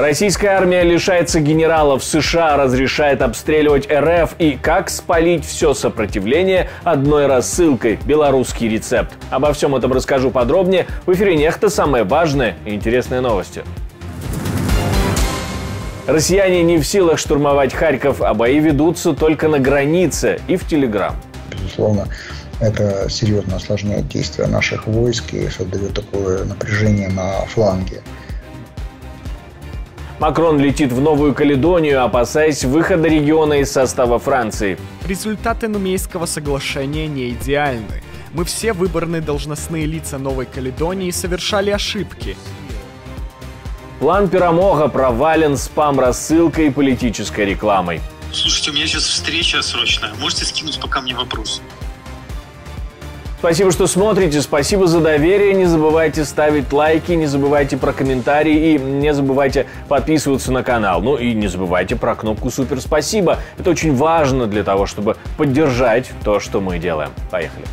Российская армия лишается генералов, США разрешает обстреливать РФ и как спалить все сопротивление одной рассылкой. Белорусский рецепт. Обо всем этом расскажу подробнее. В эфире Нехта. Самые важные и интересные новости. Россияне не в силах штурмовать Харьков, а бои ведутся только на границе и в Телеграм. Безусловно, это серьезно осложняет действия наших войск и создает такое напряжение на фланге. Макрон летит в Новую Каледонию, опасаясь выхода региона из состава Франции. Результаты Нумейского соглашения не идеальны. Мы все выборные должностные лица Новой Каледонии совершали ошибки. План Перамога провален спам-рассылкой и политической рекламой. Слушайте, у меня сейчас встреча срочная. Можете скинуть пока мне вопрос? Спасибо, что смотрите, спасибо за доверие, не забывайте ставить лайки, не забывайте про комментарии и не забывайте подписываться на канал. Ну и не забывайте про кнопку «Супер спасибо». Это очень важно для того, чтобы поддержать то, что мы делаем. Поехали.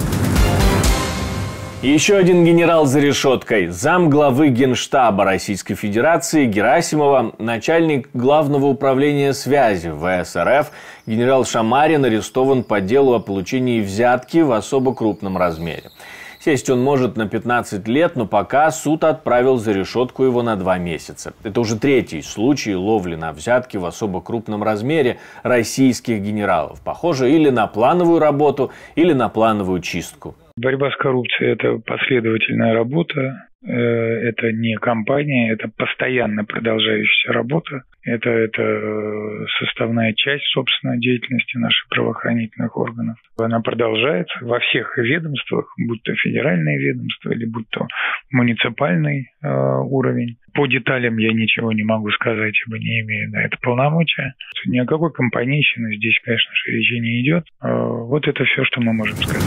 Еще один генерал за решеткой. Замглавы Генштаба Российской Федерации Герасимова, начальник Главного управления связи ВС РФ, генерал Шамарин арестован по делу о получении взятки в особо крупном размере. Сесть он может на 15 лет, но пока суд отправил за решетку его на 2 месяца. Это уже третий случай ловли на взятки в особо крупном размере российских генералов. Похоже или на плановую работу, или на плановую чистку. Борьба с коррупцией – это последовательная работа, это не кампания, это постоянно продолжающаяся работа. Это составная часть, собственно, деятельности наших правоохранительных органов. Она продолжается во всех ведомствах, будь то федеральные ведомства или будь то муниципальный уровень. По деталям я ничего не могу сказать, ибо не имею на это полномочия. Ни о какой компанейщине здесь, конечно же, речи не идет. Вот это все, что мы можем сказать.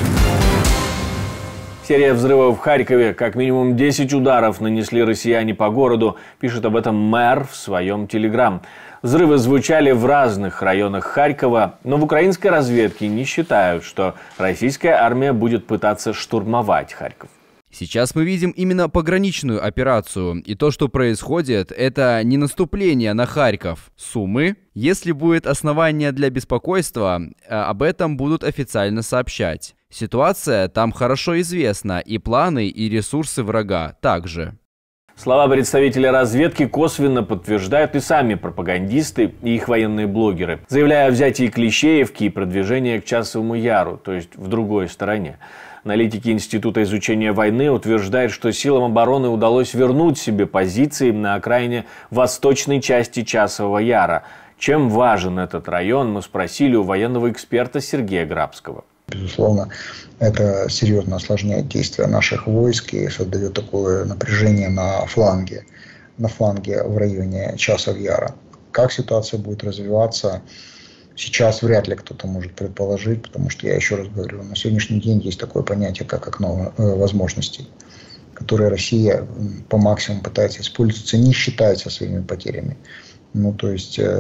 Серия взрывов в Харькове. Как минимум 10 ударов нанесли россияне по городу, пишет об этом мэр в своем телеграм. Взрывы звучали в разных районах Харькова, но в украинской разведке не считают, что российская армия будет пытаться штурмовать Харьков. Сейчас мы видим именно пограничную операцию, и то, что происходит, это не наступление на Харьков. Суммы. Если будет основание для беспокойства, об этом будут официально сообщать. Ситуация там хорошо известна, и планы, и ресурсы врага также. Слова представителя разведки косвенно подтверждают и сами пропагандисты и их военные блогеры, заявляя о взятии Клещеевки и продвижении к Часовому Яру, то есть в другой стороне. Аналитики Института изучения войны утверждают, что силам обороны удалось вернуть себе позиции на окраине восточной части Часового Яра. Чем важен этот район, мы спросили у военного эксперта Сергея Грабского. Безусловно, это серьезно осложняет действия наших войск и создает такое напряжение на фланге в районе Часов Яра. Как ситуация будет развиваться, сейчас вряд ли кто-то может предположить, потому что, я еще раз говорю, на сегодняшний день есть такое понятие, как окно возможностей, которое Россия по максимуму пытается использовать, не считается своими потерями. Ну, то есть, и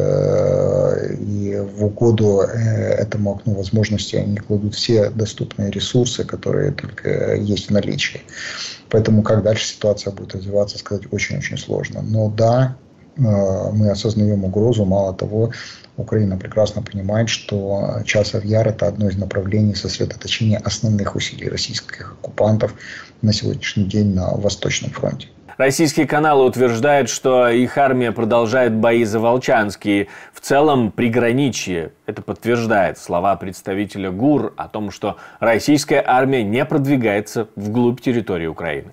в угоду этому окну возможностей они кладут все доступные ресурсы, которые только есть в наличии. Поэтому, как дальше ситуация будет развиваться, сказать очень-очень сложно. Но да, мы осознаем угрозу. Мало того, Украина прекрасно понимает, что Часов Яр – это одно из направлений сосредоточения основных усилий российских оккупантов на сегодняшний день на Восточном фронте. Российские каналы утверждают, что их армия продолжает бои за Волчанск и в целом приграничье. Это подтверждает слова представителя ГУР о том, что российская армия не продвигается вглубь территории Украины.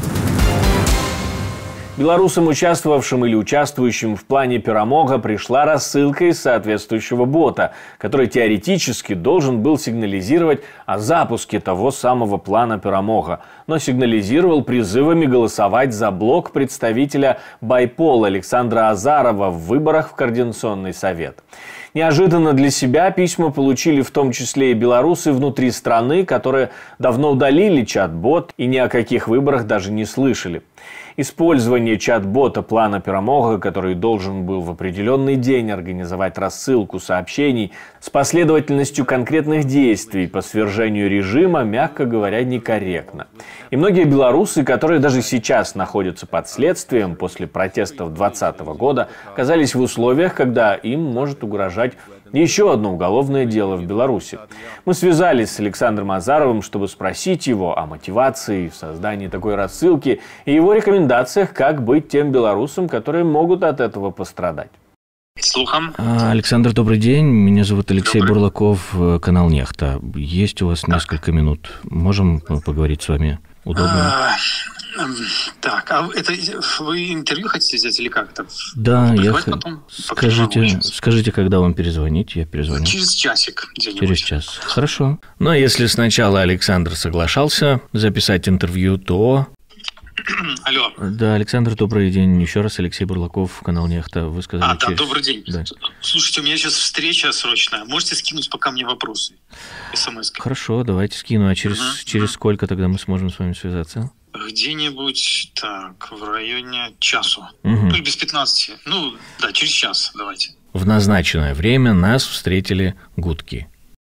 Белорусам, участвовавшим или участвующим в плане Перамога, пришла рассылка из соответствующего бота, который теоретически должен был сигнализировать о запуске того самого плана Перамога, но сигнализировал призывами голосовать за блок представителя Байпол Александра Азарова в выборах в Координационный совет. Неожиданно для себя письма получили в том числе и белорусы внутри страны, которые давно удалили чат-бот и ни о каких выборах даже не слышали. Использование чат-бота плана Перамога, который должен был в определенный день организовать рассылку сообщений с последовательностью конкретных действий по свержению режима, мягко говоря, некорректно. И многие белорусы, которые даже сейчас находятся под следствием после протестов 2020 года, оказались в условиях, когда им может угрожать еще одно уголовное дело в Беларуси. Мы связались с Александром Азаровым, чтобы спросить его о мотивации в создании такой рассылки и его рекомендациях, как быть тем белорусам, которые могут от этого пострадать. Слухом. Александр, добрый день. Меня зовут Алексей Бурлаков, канал Нехта. Есть у вас несколько минут? Можем поговорить с вами? Удобно? Так, а это вы интервью хотите взять или как это? Да, я потом? Скажите, когда вам перезвонить, я перезвоню. Через часик где-нибудь. Через час. Хорошо. Но если сначала Александр соглашался записать интервью, то... Алло. Да, Александр, добрый день. Еще раз Алексей Бурлаков, канал Нехта. Вы сказали... Да, добрый день. Да. Слушайте, у меня сейчас встреча срочная. Можете скинуть пока мне вопросы? СМС-кой. Хорошо, давайте скину. А через сколько тогда мы сможем с вами связаться? Где-нибудь, так, в районе часу. Ну, или без 15. Ну, да, через час давайте. В назначенное время нас встретили гудки.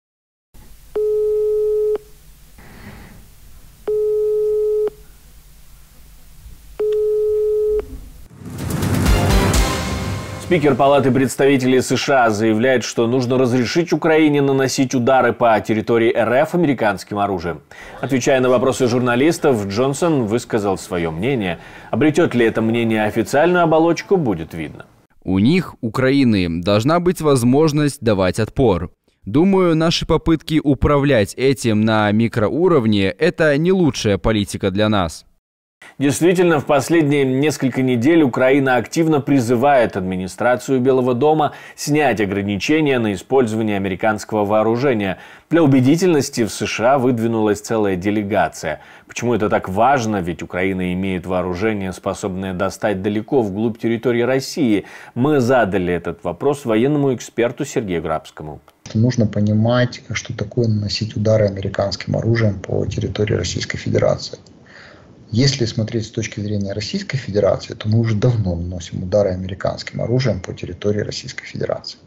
Спикер Палаты представителей США заявляет, что нужно разрешить Украине наносить удары по территории РФ американским оружием. Отвечая на вопросы журналистов, Джонсон высказал свое мнение. Обретет ли это мнение официальную оболочку, будет видно. У них, Украины, должна быть возможность давать отпор. Думаю, наши попытки управлять этим на микроуровне – это не лучшая политика для нас. Действительно, в последние несколько недель Украина активно призывает администрацию Белого дома снять ограничения на использование американского вооружения. Для убедительности в США выдвинулась целая делегация. Почему это так важно? Ведь Украина имеет вооружение, способное достать далеко вглубь территории России. Мы задали этот вопрос военному эксперту Сергею Грабскому. Нужно понимать, что такое наносить удары американским оружием по территории Российской Федерации. Если смотреть с точки зрения Российской Федерации, то мы уже давно наносим удары американским оружием по территории Российской Федерации.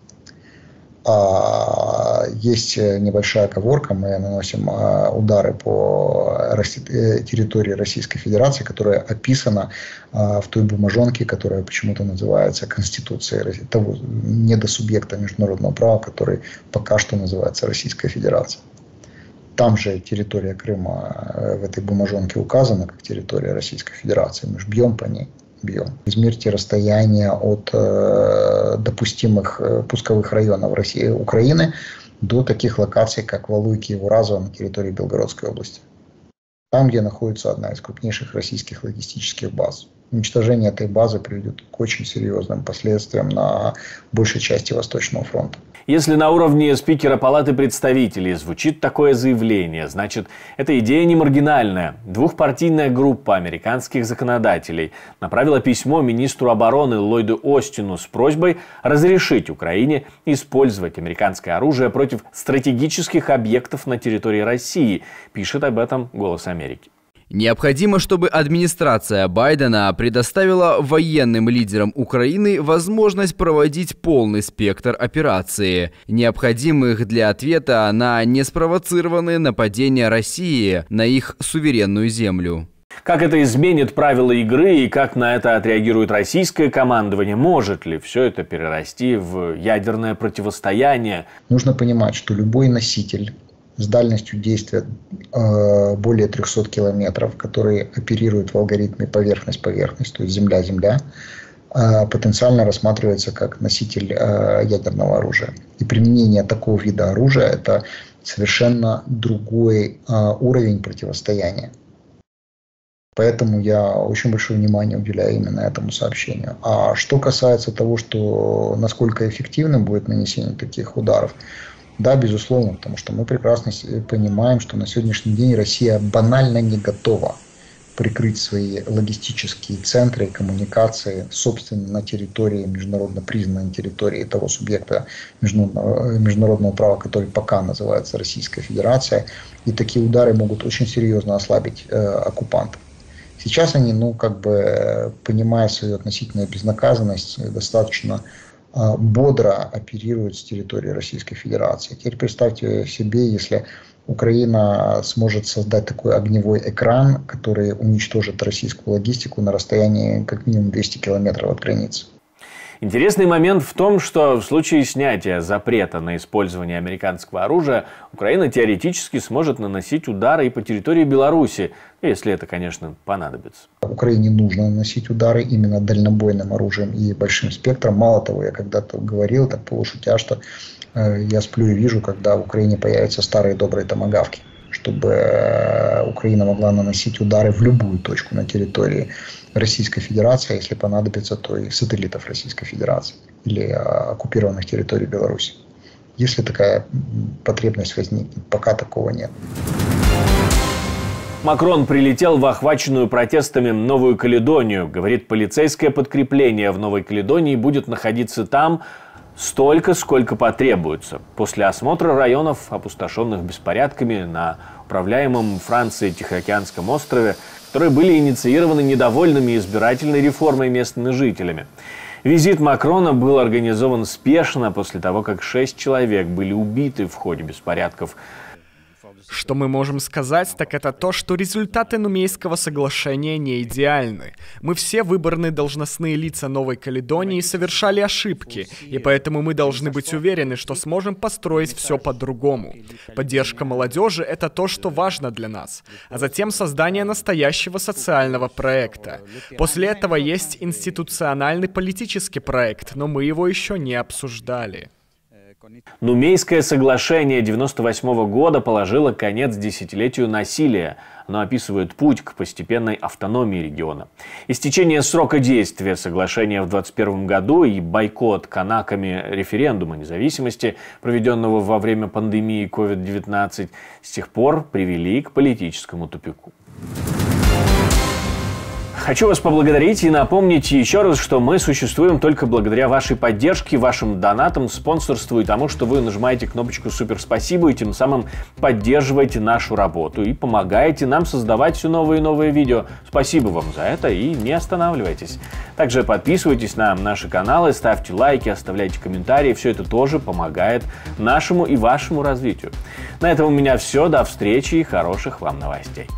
Есть небольшая оговорка, мы наносим удары по территории Российской Федерации, которая описана в той бумажонке, которая почему-то называется Конституцией того недосубъекта международного права, который пока что называется Российская Федерация. Там же территория Крыма в этой бумажонке указана как территория Российской Федерации. Мы же бьем по ней. Измерьте расстояние от допустимых пусковых районов России, Украины до таких локаций, как Валуйки и Уразово на территории Белгородской области. Там, где находится одна из крупнейших российских логистических баз. Уничтожение этой базы приведет к очень серьезным последствиям на большей части Восточного фронта. Если на уровне спикера Палаты представителей звучит такое заявление, значит, эта идея не маргинальная. Двухпартийная группа американских законодателей направила письмо министру обороны Ллойду Остину с просьбой разрешить Украине использовать американское оружие против стратегических объектов на территории России, пишет об этом «Голос Америки». Необходимо, чтобы администрация Байдена предоставила военным лидерам Украины возможность проводить полный спектр операций, необходимых для ответа на неспровоцированные нападения России на их суверенную землю. Как это изменит правила игры и как на это отреагирует российское командование? Может ли все это перерасти в ядерное противостояние? Нужно понимать, что любой носитель с дальностью действия более 300 километров, который оперирует в алгоритме поверхность-поверхность, то есть земля-земля, потенциально рассматривается как носитель ядерного оружия. И применение такого вида оружия – это совершенно другой уровень противостояния. Поэтому я очень большое внимание уделяю именно этому сообщению. А что касается того, что насколько эффективным будет нанесение таких ударов, да, безусловно, потому что мы прекрасно понимаем, что на сегодняшний день Россия банально не готова прикрыть свои логистические центры и коммуникации, собственно, на территории, международно признанной территории того субъекта международного права, который пока называется Российская Федерация. И такие удары могут очень серьезно ослабить оккупантов. Сейчас они, понимая свою относительную безнаказанность, достаточно бодро оперируют с территории Российской Федерации. Теперь представьте себе, если Украина сможет создать такой огневой экран, который уничтожит российскую логистику на расстоянии как минимум 200 километров от границы. Интересный момент в том, что в случае снятия запрета на использование американского оружия, Украина теоретически сможет наносить удары и по территории Беларуси, если это, конечно, понадобится. Украине нужно наносить удары именно дальнобойным оружием и большим спектром. Мало того, я когда-то говорил, так полушутя, что я сплю и вижу, когда в Украине появятся старые добрые томагавки, чтобы Украина могла наносить удары в любую точку на территории Российской Федерации, если понадобится, то и сателлитов Российской Федерации или оккупированных территорий Беларуси. Если такая потребность возникнет, пока такого нет. Макрон прилетел в охваченную протестами Новую Каледонию. Говорит, полицейское подкрепление в Новой Каледонии будет находиться там столько, сколько потребуется. После осмотра районов, опустошенных беспорядками на управляемом Францией Тихоокеанском острове, которые были инициированы недовольными избирательной реформой местными жителями. Визит Макрона был организован спешно после того, как 6 человек были убиты в ходе беспорядков. Что мы можем сказать, так это то, что результаты Нумейского соглашения не идеальны. Мы все выборные должностные лица Новой Каледонии совершали ошибки, и поэтому мы должны быть уверены, что сможем построить все по-другому. Поддержка молодежи — это то, что важно для нас, а затем создание настоящего социального проекта. После этого есть институциональный политический проект, но мы его еще не обсуждали. Нумейское соглашение 1998 года положило конец десятилетию насилия. Оно описывает путь к постепенной автономии региона. Истечение срока действия соглашения в 2021 году и бойкот канаками референдума независимости, проведенного во время пандемии COVID-19, с тех пор привели к политическому тупику. Хочу вас поблагодарить и напомнить еще раз, что мы существуем только благодаря вашей поддержке, вашим донатам, спонсорству и тому, что вы нажимаете кнопочку «Супер спасибо» и тем самым поддерживаете нашу работу и помогаете нам создавать все новые и новые видео. Спасибо вам за это и не останавливайтесь. Также подписывайтесь на наши каналы, ставьте лайки, оставляйте комментарии. Все это тоже помогает нашему и вашему развитию. На этом у меня все. До встречи и хороших вам новостей.